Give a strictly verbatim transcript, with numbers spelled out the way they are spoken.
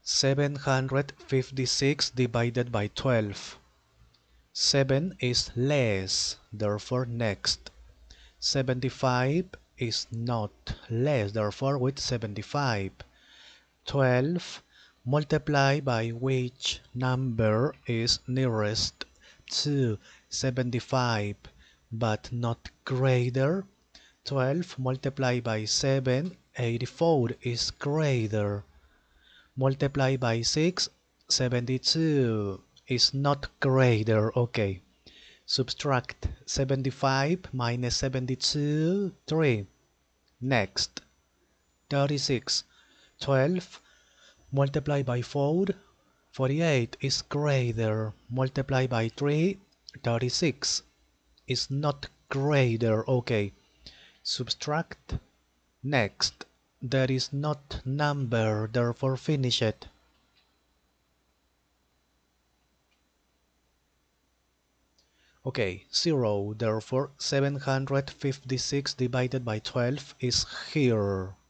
seven hundred fifty-six divided by twelve. seven is less, therefore next. seventy-five is not less, therefore with seventy-five. twelve multiplied by which number is nearest to seventy-five but not greater. twelve multiplied by seven, eighty-four is greater. Multiplied by six, seventy-two is not greater. Okay. Subtract seventy-five minus seventy-two, three. Next, thirty-six. twelve multiplied by four, forty-eight is greater. Multiplied by three, thirty-six is not greater. Okay. Subtract. Next, there is not number, therefore finish it. Okay, zero, therefore seven hundred fifty-six divided by twelve is here.